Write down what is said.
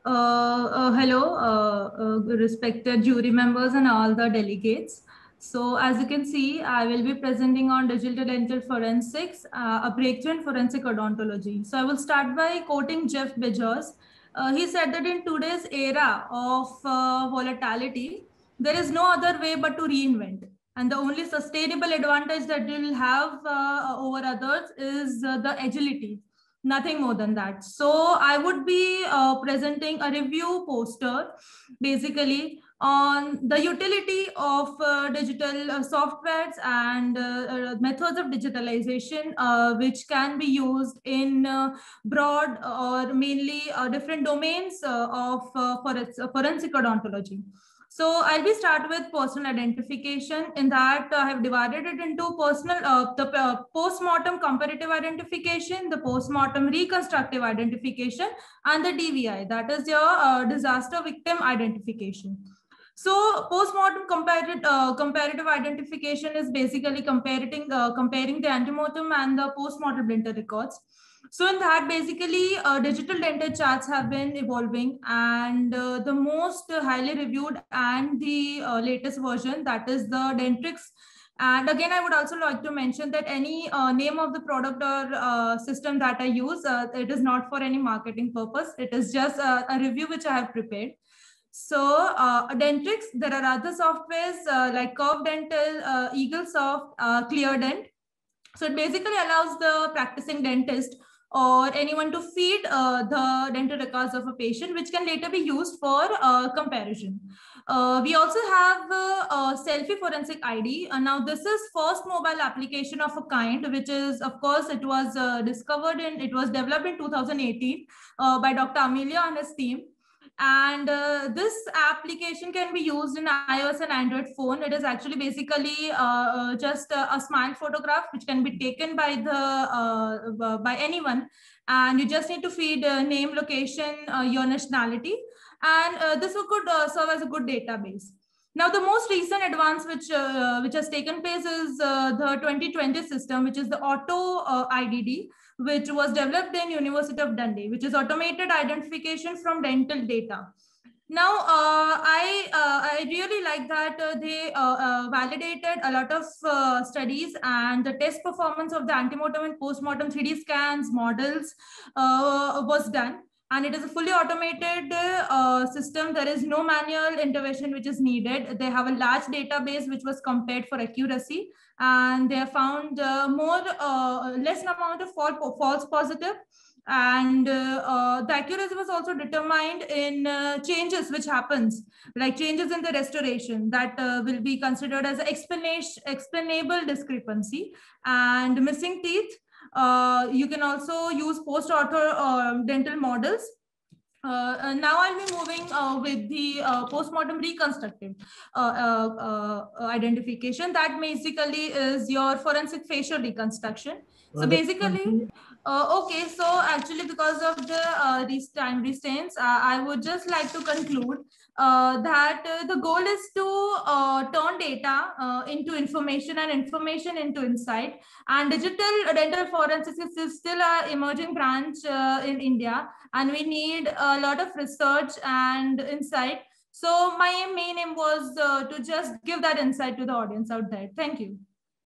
Hello, respected jury members and all the delegates. So, as you can see, I will be presenting on digital dental forensics, a breakthrough in forensic odontology. So, I will start by quoting Jeff Bezos. He said that in today's era of volatility, there is no other way but to reinvent. And the only sustainable advantage that you'll have over others is the agility, nothing more than that. So I would be presenting a review poster basically on the utility of digital softwares and methods of digitalization which can be used in broad or mainly different domains of forensic odontology. So I'll be start with personal identification. In that, I have divided it into the post-mortem comparative identification, the post-mortem reconstructive identification, and the DVI, that is your disaster victim identification. So post-mortem comparative identification is basically comparing the antemortem and the post-mortem dental records. So in that, basically, digital dental charts have been evolving, and the most highly reviewed and the latest version, that is the Dentrix. And again, I would also like to mention that any name of the product or system that I use, it is not for any marketing purpose. It is just a review which I have prepared. So Dentrix, there are other softwares like Curve Dental, EagleSoft, ClearDent. So it basically allows the practicing dentist or anyone to feed the dental records of a patient, which can later be used for comparison. We also have a selfie forensic ID. Now this is first mobile application of a kind, which is, of course, it was developed in 2018 by Dr. Amelia and his team. And this application can be used in iOS and Android phone. It is actually basically just a smile photograph which can be taken by by anyone, and you just need to feed name, location, your nationality, and this could serve as a good database. Now, the most recent advance which has taken place is the 2020 system, which is the Auto IDD, which was developed in University of Dundee, which is automated identification from dental data. Now, I really like that they validated a lot of studies, and the test performance of the antemortem and postmortem 3D scans models was done. And it is a fully automated system. There is no manual intervention which is needed. They have a large database which was compared for accuracy, and they have found less amount of false positive, and the accuracy was also determined in changes which happens, like changes in the restoration, that will be considered as explainable discrepancy, and missing teeth. You can also use post-ortho dental models. Now I'll be moving with the postmortem reconstructive identification. That basically is your forensic facial reconstruction. So basically, okay, so actually because of the time restraints, I would just like to conclude that the goal is to turn data into information and information into insight. And digital dental forensics is still an emerging branch in India, and we need a lot of research and insight. So my main aim was to just give that insight to the audience out there. Thank you.